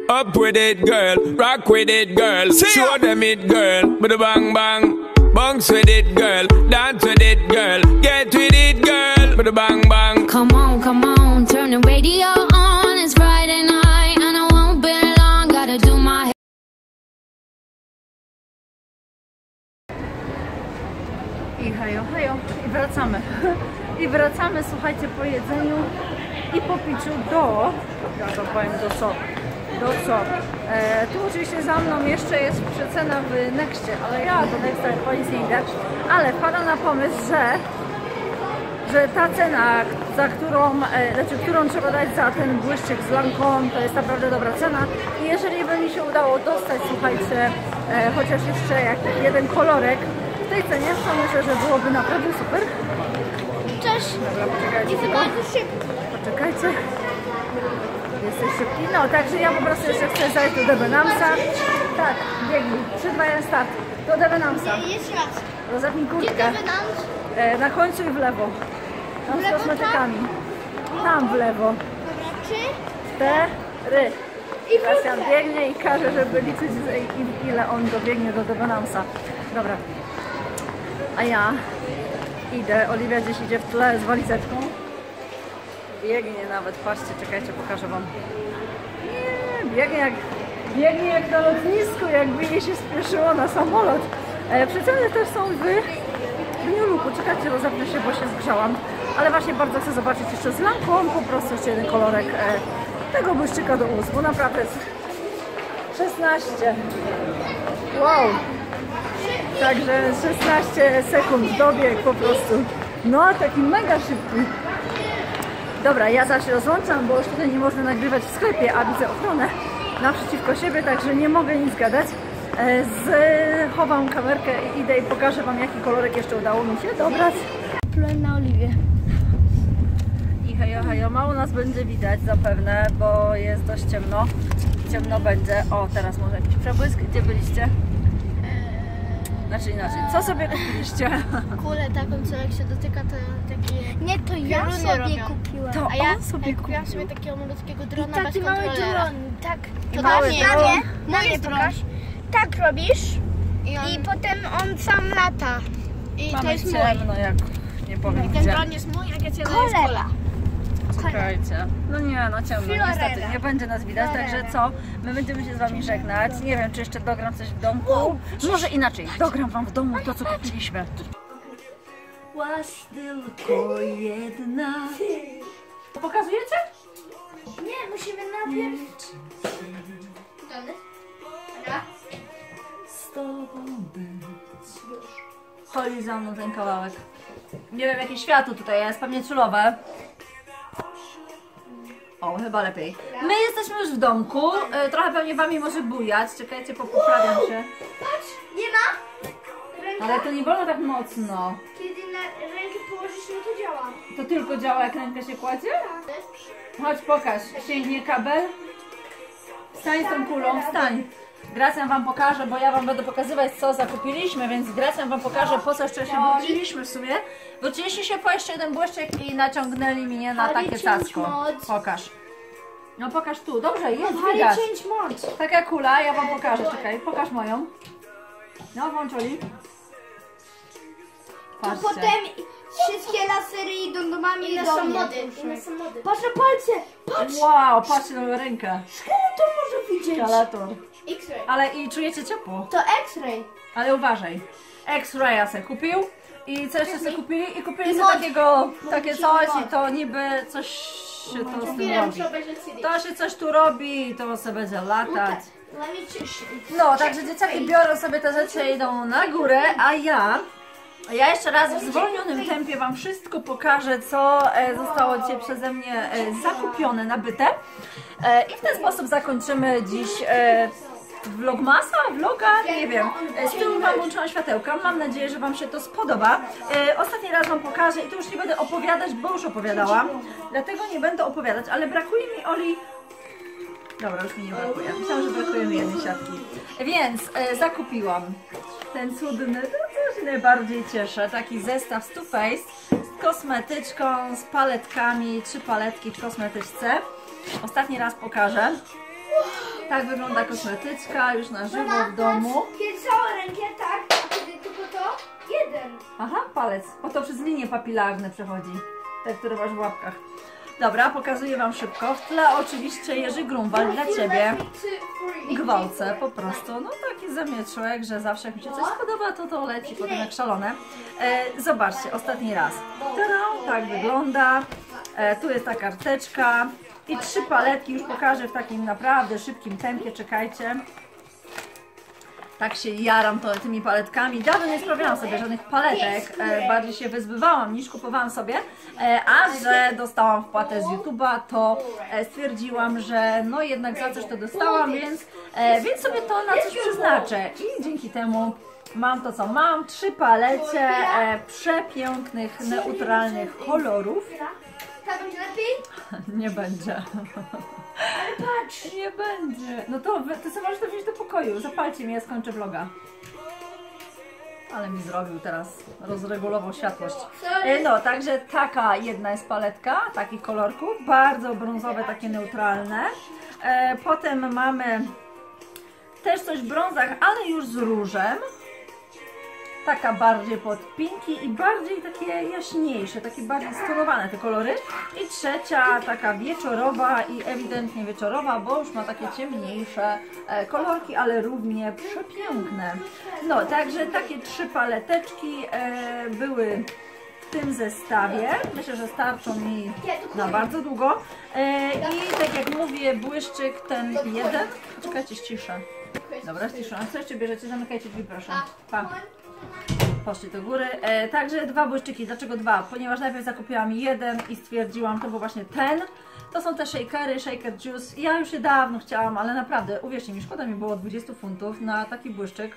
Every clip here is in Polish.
Up with it, girl. Rock with it, girl. Show them it, girl. With a bang bang. Bounce with it, girl. Dance with it, girl. Get with it, girl. With a bang bang. Come on, turn the radio on. It's Friday night and I won't be long. Gotta do my I hejo, hejo. I wracamy. I wracamy, słuchajcie, po jedzeniu i po piciu do... Ja to powiem do co? Do co? Tu oczywiście za mną jeszcze jest przecena w Nexcie, ale ja do Nexta po nic nie idę. Ale wpadam na pomysł, że ta cena, za którą trzeba dać za ten błyszczyk z Lancôme, to jest naprawdę dobra cena. I jeżeli by mi się udało dostać, słuchajcie, chociaż jeszcze jakiś jeden kolorek w tej cenie, to myślę, że byłoby naprawdę super. Cześć! Dobra, poczekajcie. Jestem bardzo szybki. Poczekajcie. Jesteś szybki. No, także ja po prostu jeszcze chcę zajść do Debenhamsa. Tak, biegnij. 3, 2, 1, start. Do Debenhamsa. Jeszcze raz. Rozepnij Gdzie kurtkę. Debenhams? Na końcu i w lewo. Tam W z lewo, kosmetykami. Tam w lewo. Dobra, 3. 4. I Sebastian biegnie i każe, żeby liczyć ile on dobiegnie do Debenhamsa. Dobra. A ja idę. Oliwia gdzieś idzie w tle z walizeczką. Biegnie nawet, patrzcie, czekajcie, pokażę wam. Nie, biegnie jak na lotnisku, jakby jej się spieszyło na samolot. Przeceny też są w New Looku. Czekajcie, rozepnę się, bo się zgrzałam. Ale właśnie bardzo chcę zobaczyć jeszcze z Lancôme, po prostu jeszcze jeden kolorek tego błyszczyka do ust, bo naprawdę jest 16. Wow! Także 16 sekund dobieg po prostu. No, taki mega szybki. Dobra, ja zaś rozłączam, bo już tutaj nie można nagrywać w sklepie, a widzę ochronę naprzeciwko siebie, także nie mogę nic gadać. Chowam kamerkę i idę i pokażę wam, jaki kolorek jeszcze udało mi się dobrać. Plan na Oliwie. I hejo, hejo, mało nas będzie widać zapewne, bo jest dość ciemno. Ciemno będzie. O, teraz może jakiś przebłysk. Gdzie byliście? Znaczy inaczej, co sobie kupiliście? Kulę taką, co jak się dotyka, to takie... Nie, to ja sobie kupiłam. To A ja on sobie kupiłam kupił. sobie takiego malutkiego drona I bez taki mały kontrolera. dron, tak. To mały dla mnie. dron. Na mnie pokaż. Tak robisz I i potem on sam lata. I to Mamy jest mój. ciemno, jak nie powiem I ten gdzie. dron jest mój, a ja cię jest Cholera. kola. Czekajcie. No nie, no ciemno, Fiorella. niestety nie będzie nas widać, także co? My będziemy się z wami żegnać. Nie wiem, czy jeszcze dogram coś w domku. Może inaczej, dogram wam w domu to, co kupiliśmy. Łaś tylko jedna. To pokazujecie? Nie, musimy najpierw. Z tobą być. Chodzi za mną ten kawałek. Nie wiem, jakie światło tutaj jest, pewnie celowe. O, chyba lepiej. My jesteśmy już w domku, trochę pewnie wami może bujać. Czekajcie, poprawiam się. Patrz, nie ma. Ręka, Ale to nie wolno tak mocno. kiedy na rękę położysz, no to działa. To tylko działa, jak ręka się kładzie? Chodź, pokaż. Sięgnie kabel. Wstań z tą kulą, wstań. Gracjan wam pokaże, bo ja wam będę pokazywać, co zakupiliśmy, więc Gracjan wam pokaże, po co jeszcze się wróciliśmy w sumie. Wróciliśmy się po jeszcze jeden błyszczyk i naciągnęli mnie na takie cacko. Pokaż. No pokaż tu, dobrze, jest widać. cięć moc. Taka kula, ja wam pokażę, czekaj, pokaż moją. No, włączyli. Patrzcie. Potem wszystkie lasery idą do mamy i Inne do są mnie. mody. Inne są mody. Patrz na palce. Patrz, Wow, patrzcie na moją rękę. to może widzieć. Skalator. X-ray. Ale i czujecie ciepło. To X-ray. Ale uważaj. X-Raya se kupił i co jeszcze sobie kupili? I kupili sobie mod. takie coś i to niby coś się to z tym Chwilę robi. muszę obejrzeć CD. To się coś tu robi i to sobie będzie latać. Dla mnie cięższy. No, także dzieciaki biorą sobie te rzeczy i idą na górę, a ja jeszcze raz w zwolnionym tempie wam wszystko pokażę, co zostało dzisiaj przeze mnie zakupione, nabyte. I w ten sposób zakończymy dziś vlogmasa, vloga, nie wiem. Z tyłu wam włączyłam światełka, mam nadzieję, że wam się to spodoba. Ostatni raz wam pokażę i tu już nie będę opowiadać, bo już opowiadałam. Dlatego nie będę opowiadać, ale brakuje mi Oli... Dobra, już mi nie brakuje. Myślałam, że brakuje mi jednej siatki. Więc zakupiłam ten cudny, to co się najbardziej cieszę, taki zestaw z Too Faced z kosmetyczką, z paletami, 3 paletki w kosmetyczce. Ostatni raz pokażę. Tak wygląda kosmetyczka już na żywo w domu. Kiedy całą rękę, tak, a kiedy tylko to, jeden. Aha, palec, bo to przez linie papilarne przechodzi, te, które masz w łapkach. Dobra, pokazuję Wam szybko. W tle oczywiście Jerzy Grunwald dla Ciebie. Gwałcę po prostu, no taki zamieczłek, że zawsze jak mi się coś spodoba, to leci potem jak szalone. Zobaczcie, ostatni raz. Tak wygląda. Tu jest ta karteczka i 3 paletki, już pokażę w takim naprawdę szybkim tempie, czekajcie. Tak się jaram tymi paletkami. Dawno nie sprawiałam sobie żadnych paletek, bardziej się wyzbywałam niż kupowałam sobie, a że dostałam wpłatę z YouTube'a, to stwierdziłam, że no jednak za coś to dostałam, więc sobie to na coś przeznaczę i dzięki temu mam to co mam, 3 palecie przepięknych, neutralnych kolorów. Tak będzie lepiej? Nie będzie. Ale patrz. Nie będzie. No to ty sobie możesz to wziąć do pokoju. Zapalcie mnie, ja skończę vloga. Ale mi zrobił teraz, rozregulował światłość. No, także taka jedna jest paletka, takich kolorków. Bardzo brązowe, takie neutralne. Potem mamy też coś w brązach, ale już z różem. Taka bardziej pod pinki i bardziej takie jaśniejsze, takie bardziej stonowane te kolory. I trzecia taka wieczorowa i ewidentnie wieczorowa, bo już ma takie ciemniejsze kolorki, ale równie przepiękne. No, także takie 3 paleteczki były w tym zestawie. Myślę, że starczą mi na bardzo długo. I tak jak mówię, błyszczyk ten jeden. Czekajcie, ściszę. Dobra, ściszę. A co jeszcze bierzecie? Zamykajcie drzwi, proszę. Pa. Poszli do góry. Także 2 błyszczyki. Dlaczego 2? Ponieważ najpierw zakupiłam jeden i stwierdziłam, to był właśnie ten. To są te shakery, shaker juice. Ja już je dawno chciałam, ale naprawdę, uwierzcie mi, szkoda mi było 20 funtów na taki błyszczyk.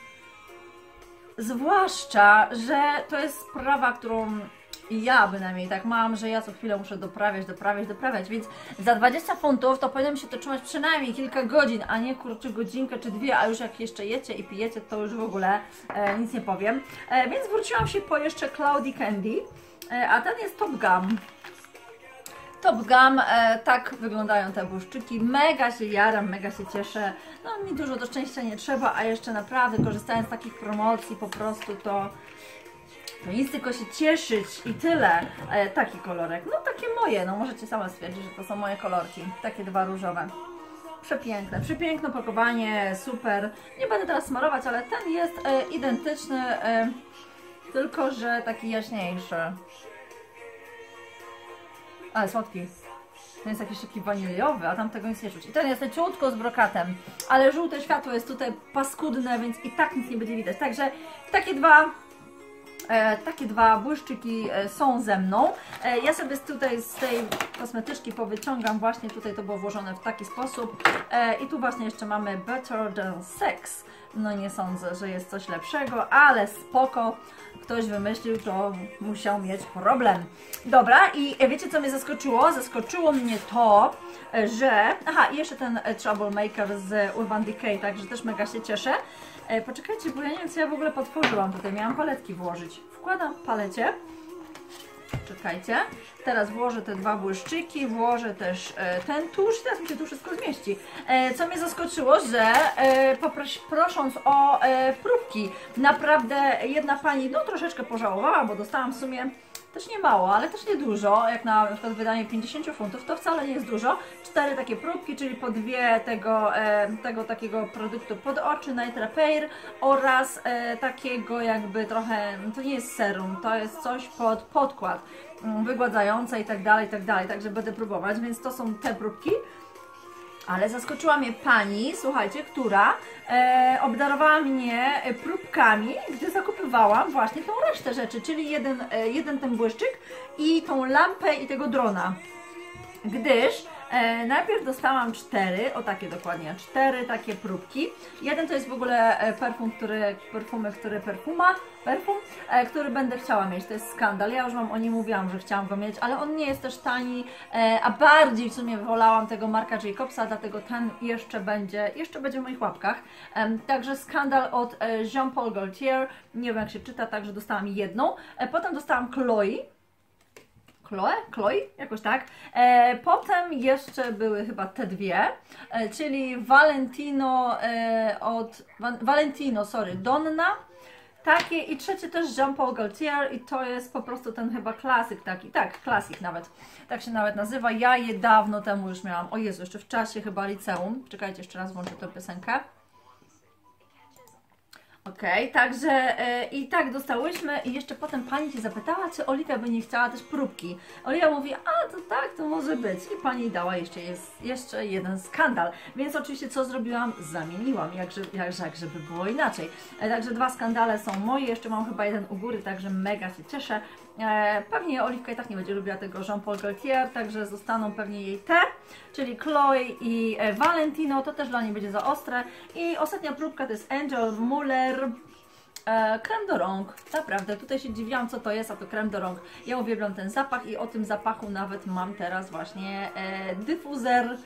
Zwłaszcza, że to jest sprawa, którą ja bynajmniej tak mam, że ja co chwilę muszę doprawiać, więc za 20 funtów to powinno mi się to trzymać przynajmniej kilka godzin, a nie kurczę godzinkę czy 2, a już jak jeszcze jecie i pijecie, to już w ogóle nic nie powiem. Więc wróciłam się po jeszcze Cloudy Candy, a ten jest Top Gum. Top Gum, tak wyglądają te błyszczyki, mega się jaram, mega się cieszę, no mi dużo do szczęścia nie trzeba, a jeszcze naprawdę korzystając z takich promocji po prostu to nic tylko się cieszyć i tyle. Taki kolorek, no takie moje, no możecie same stwierdzić, że to są moje kolorki, takie 2 różowe. Przepiękne, przepiękne opakowanie, super. Nie będę teraz smarować, ale ten jest identyczny, tylko że taki jaśniejszy. Ale słodki. Ten jest jakiś taki waniliowy, a tam tego nic nie czuć. I ten jest leciutko z brokatem, ale żółte światło jest tutaj paskudne, więc i tak nic nie będzie widać. Także takie dwa błyszczyki są ze mną. Ja sobie tutaj z tej kosmetyczki powyciągam, właśnie tutaj to było włożone w taki sposób. I tu właśnie jeszcze mamy Better Than Sex. No nie sądzę, że jest coś lepszego, ale spoko. Ktoś wymyślił, to musiał mieć problem. Dobra, i wiecie co mnie zaskoczyło? Zaskoczyło mnie to, że... Aha, i jeszcze ten Troublemaker z Urban Decay, także też mega się cieszę. Poczekajcie, bo ja nie wiem, co ja w ogóle podtworzyłam tutaj. Miałam paletki włożyć. Wkładam w palecie. Czekajcie. Teraz włożę te 2 błyszczyki, włożę też ten tusz. Teraz mi się tu wszystko zmieści. Co mnie zaskoczyło, że prosząc o próbki, naprawdę jedna pani no troszeczkę pożałowała, bo dostałam w sumie też nie mało, ale też nie dużo, jak na przykład wydanie 50 funtów, to wcale nie jest dużo. 4 takie próbki, czyli po 2 tego takiego produktu pod oczy, Night Repair oraz takiego jakby trochę, to nie jest serum, to jest coś pod podkład wygładzające i tak dalej, także będę próbować, więc to są te próbki. Ale zaskoczyła mnie pani, słuchajcie, która obdarowała mnie próbkami, gdy zakupywałam właśnie tą resztę rzeczy, czyli jeden ten błyszczyk i tą lampę i tego drona. Gdyż najpierw dostałam 4, o takie dokładnie, 4 takie próbki. Jeden to jest w ogóle perfum, który będę chciała mieć, to jest Skandal. Ja już Wam o nim mówiłam, że chciałam go mieć, ale on nie jest też tani, a bardziej w sumie wolałam tego Marca Jacobsa, dlatego ten jeszcze będzie w moich łapkach. Także Skandal od Jean Paul Gaultier, nie wiem jak się czyta, także dostałam jedną. Potem dostałam Chloe. Chloe? Jakoś tak. Potem jeszcze były chyba te dwie, czyli Donna. Takie i trzecie też Jean Paul Gaultier i to jest po prostu ten chyba klasyk taki, tak, klasyk nawet, tak się nawet nazywa. Ja je dawno temu już miałam, o Jezu, jeszcze w czasie chyba liceum. Czekajcie, jeszcze raz włączę tę piosenkę. Okej, także i tak dostałyśmy i jeszcze potem pani się zapytała, czy Oliwia by nie chciała też próbki. Oliwia mówi, a to tak, to może być. I pani dała jeszcze jeden skandal. Więc oczywiście co zrobiłam? Zamieniłam, żeby było inaczej. Także dwa skandale są moje, jeszcze mam chyba jeden u góry, także mega się cieszę. Pewnie Oliwka i tak nie będzie lubiła tego Jean Paul Gaultier, także zostaną pewnie jej te, czyli Chloe i Valentino, to też dla niej będzie za ostre. I ostatnia próbka to jest Angel Muller crème de rąk. Naprawdę, tutaj się dziwiłam, co to jest, a to crème de rąk. Ja uwielbiam ten zapach i o tym zapachu nawet mam teraz właśnie dyfuzer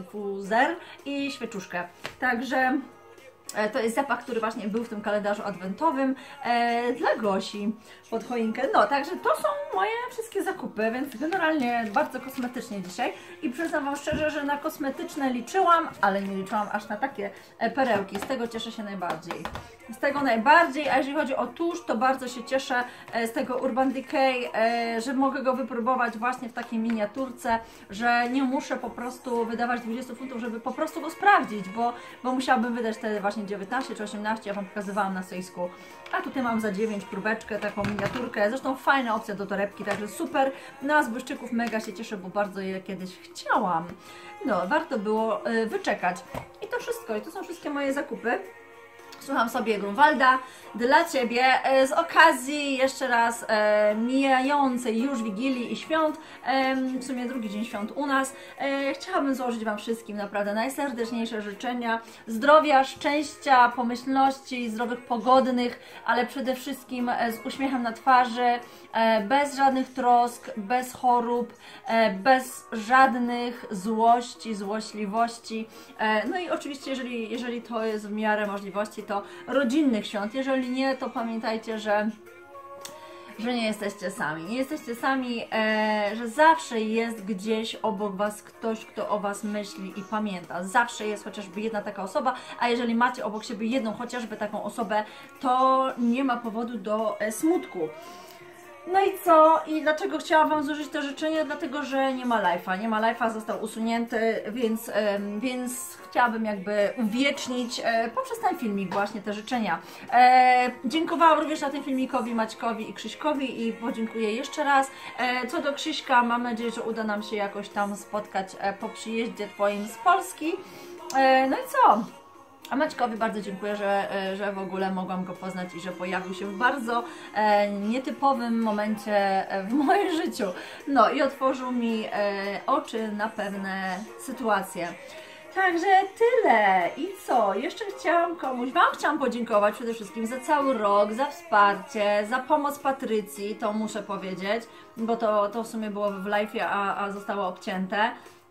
i świeczuszkę. Także to jest zapach, który właśnie był w tym kalendarzu adwentowym dla Gosi pod choinkę. No, także to są moje wszystkie zakupy, więc generalnie bardzo kosmetycznie dzisiaj. I przyznam Wam szczerze, że na kosmetyczne liczyłam, ale nie liczyłam aż na takie perełki. Z tego cieszę się najbardziej. A jeżeli chodzi o tusz, to bardzo się cieszę z tego Urban Decay, że mogę go wypróbować właśnie w takiej miniaturce, że nie muszę po prostu wydawać 20 funtów, żeby po prostu go sprawdzić, bo musiałabym wydać te właśnie 19 czy 18, ja Wam pokazywałam na stoisku. A tutaj mam za 9 próbeczkę, taką miniaturkę, zresztą fajna opcja do torebki, także super. No a z błyszczyków mega się cieszę, bo bardzo je kiedyś chciałam. No, warto było wyczekać. I to wszystko, i to są wszystkie moje zakupy. Słucham sobie Grunwalda dla Ciebie z okazji jeszcze raz mijającej już Wigilii i świąt, w sumie drugi dzień świąt u nas. Chciałabym złożyć Wam wszystkim naprawdę najserdeczniejsze życzenia zdrowia, szczęścia, pomyślności, zdrowych, pogodnych, ale przede wszystkim z uśmiechem na twarzy, bez żadnych trosk, bez chorób, bez żadnych złości, złośliwości. No i oczywiście, jeżeli to jest w miarę możliwości, to rodzinnych świąt. Jeżeli nie, to pamiętajcie, że nie jesteście sami. Nie jesteście sami, że zawsze jest gdzieś obok Was ktoś, kto o Was myśli i pamięta. Zawsze jest chociażby jedna taka osoba, a jeżeli macie obok siebie jedną chociażby taką osobę, to nie ma powodu do smutku. No i co? I dlaczego chciałam Wam złożyć te życzenia? Dlatego, że nie ma live'a. Nie ma live'a, został usunięty, więc chciałabym jakby uwiecznić poprzez ten filmik właśnie te życzenia. Dziękowałam również na tym filmikowi Maćkowi i Krzyśkowi i podziękuję jeszcze raz. Co do Krzyśka, mam nadzieję, że uda nam się jakoś tam spotkać po przyjeździe Twoim z Polski. No i co? A Maćkowi bardzo dziękuję, że w ogóle mogłam go poznać i że pojawił się w bardzo nietypowym momencie w moim życiu. No i otworzył mi oczy na pewne sytuacje. Także tyle. I co? Jeszcze Wam chciałam podziękować przede wszystkim za cały rok, za wsparcie, za pomoc Patrycji, to muszę powiedzieć, bo to w sumie było w live'ie, a zostało obcięte.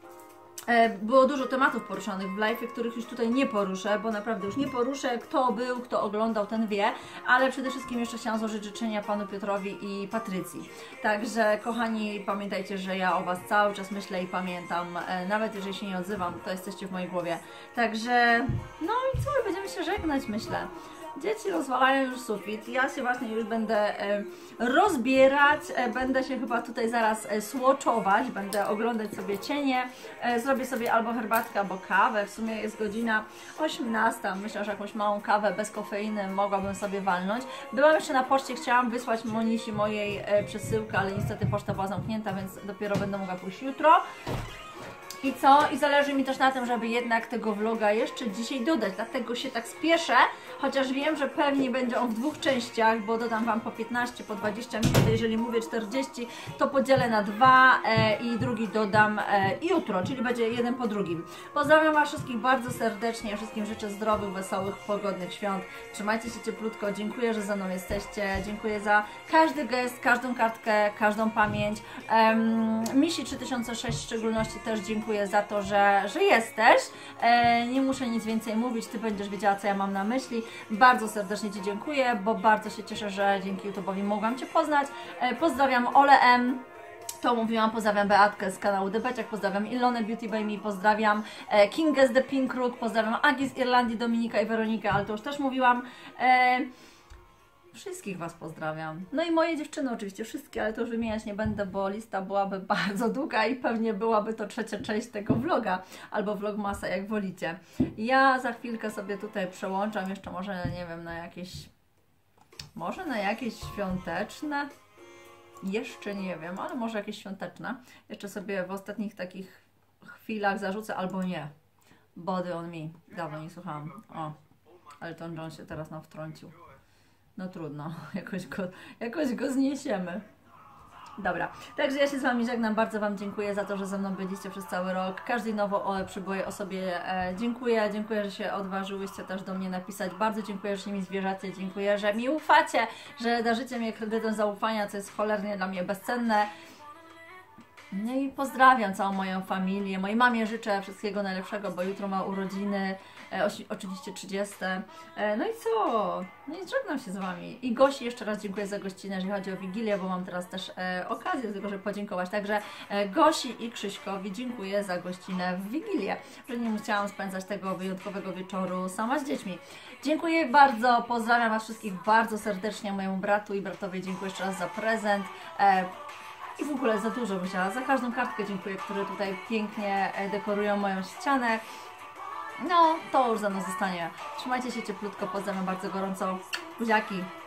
Było dużo tematów poruszonych w live, których już tutaj nie poruszę, bo naprawdę już nie poruszę. Kto był, kto oglądał, ten wie, ale przede wszystkim jeszcze chciałam złożyć życzenia Panu Piotrowi i Patrycji. Także kochani, pamiętajcie, że ja o Was cały czas myślę i pamiętam, nawet jeżeli się nie odzywam, to jesteście w mojej głowie. Także, no i co, będziemy się żegnać, myślę. Dzieci rozwalają już sufit, ja się właśnie już będę rozbierać, będę się chyba tutaj zaraz słoczować, będę oglądać sobie cienie, zrobię sobie albo herbatkę, albo kawę, w sumie jest godzina 18, myślę, że jakąś małą kawę bez kofeiny mogłabym sobie walnąć. Byłam jeszcze na poczcie, chciałam wysłać Monisi mojej przesyłkę, ale niestety poczta była zamknięta, więc dopiero będę mogła pójść jutro. I co? I zależy mi też na tym, żeby jednak tego vloga jeszcze dzisiaj dodać, dlatego się tak spieszę, chociaż wiem, że pewnie będzie on w dwóch częściach, bo dodam Wam po 15, po 20 minut, jeżeli mówię 40, to podzielę na dwa i drugi dodam jutro, czyli będzie jeden po drugim. Pozdrawiam Was wszystkich bardzo serdecznie, wszystkim życzę zdrowych, wesołych, pogodnych świąt. Trzymajcie się cieplutko, dziękuję, że ze mną jesteście, dziękuję za każdy gest, każdą kartkę, każdą pamięć. Misi 3006 w szczególności też dziękuję za to, że jesteś. Nie muszę nic więcej mówić, Ty będziesz wiedziała, co ja mam na myśli. Bardzo serdecznie Ci dziękuję, bo bardzo się cieszę, że dzięki YouTube'owi mogłam Cię poznać. Pozdrawiam Ole M. To mówiłam, pozdrawiam Beatkę z kanału Debeciak, pozdrawiam Ilonę Beauty by Me, pozdrawiam Kingę z The Pink Rook, pozdrawiam Agi z Irlandii, Dominika i Weronikę, ale to już też mówiłam. Wszystkich Was pozdrawiam. No i moje dziewczyny oczywiście, wszystkie, ale to już wymieniać nie będę, bo lista byłaby bardzo długa i pewnie byłaby to trzecia część tego vloga, albo vlogmasa, jak wolicie. Ja za chwilkę sobie tutaj przełączam, jeszcze może, nie wiem, na jakieś świąteczne. Jeszcze nie wiem, ale może jakieś świąteczne. Jeszcze sobie w ostatnich takich chwilach zarzucę, albo nie. Body on Me. Dawno nie słuchałam. O, Elton John się teraz nam wtrącił. No trudno, jakoś go zniesiemy. Dobra, także ja się z Wami żegnam, bardzo Wam dziękuję za to, że ze mną byliście przez cały rok. Każdej nowo przybyłej osobie dziękuję, że się odważyłyście też do mnie napisać. Bardzo dziękuję, że się mi zwierzacie, dziękuję, że mi ufacie, że darzycie mnie kredytem zaufania, co jest cholernie dla mnie bezcenne. No i pozdrawiam całą moją familię, mojej mamie życzę wszystkiego najlepszego, bo jutro ma urodziny, oczywiście 30. No i co? No i żegnam się z Wami. I Gosi jeszcze raz dziękuję za gościnę, jeżeli chodzi o Wigilię, bo mam teraz też okazję do tego, żeby podziękować. Także Gosi i Krzyśkowi dziękuję za gościnę w Wigilię, że nie musiałam spędzać tego wyjątkowego wieczoru sama z dziećmi. Dziękuję bardzo, pozdrawiam Was wszystkich bardzo serdecznie, mojemu bratu i bratowi dziękuję jeszcze raz za prezent. I w ogóle za dużo musiała, za każdą kartkę dziękuję, które tutaj pięknie dekorują moją ścianę. No, to już za mną zostanie. Trzymajcie się cieplutko, pozdrawiam bardzo gorąco. Buziaki!